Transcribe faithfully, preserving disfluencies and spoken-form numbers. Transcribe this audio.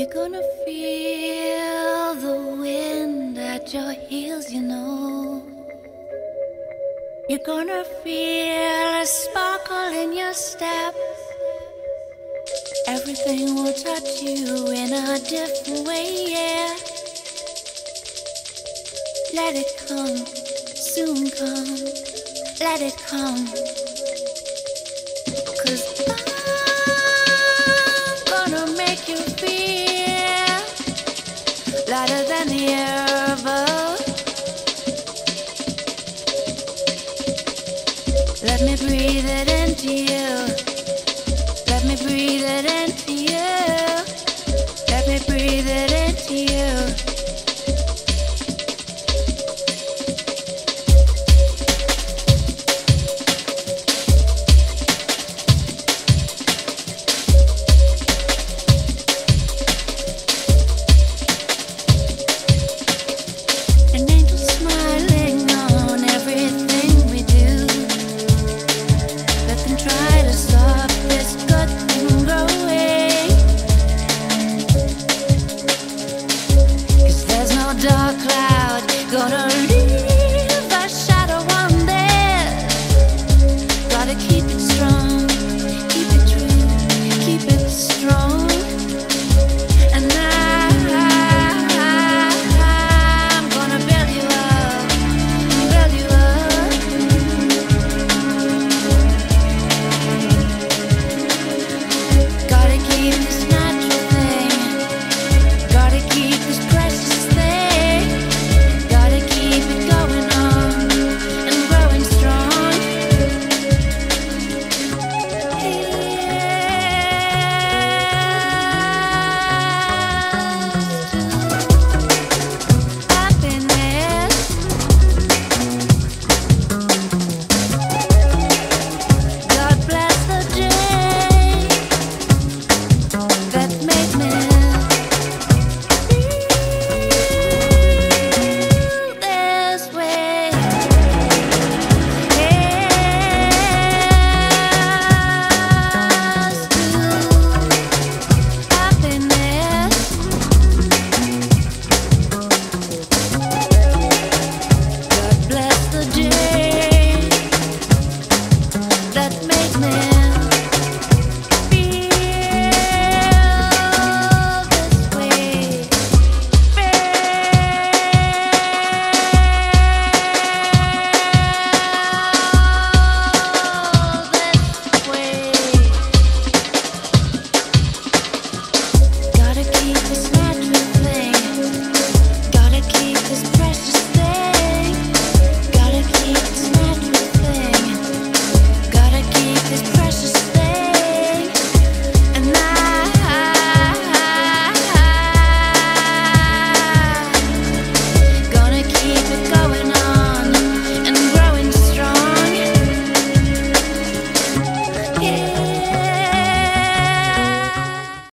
You're gonna feel the wind at your heels, you know. You're gonna feel a sparkle in your step. Everything will touch you in a different way, yeah. Let it come, soon come, let it come. 'Cause I'm gonna make you feel lighter than the air above. Let me breathe it into you. Let me breathe it into you. Let me breathe it into you. An angel smiling on everything we do. Let them try to stop this good thing growing. 'Cause there's no dark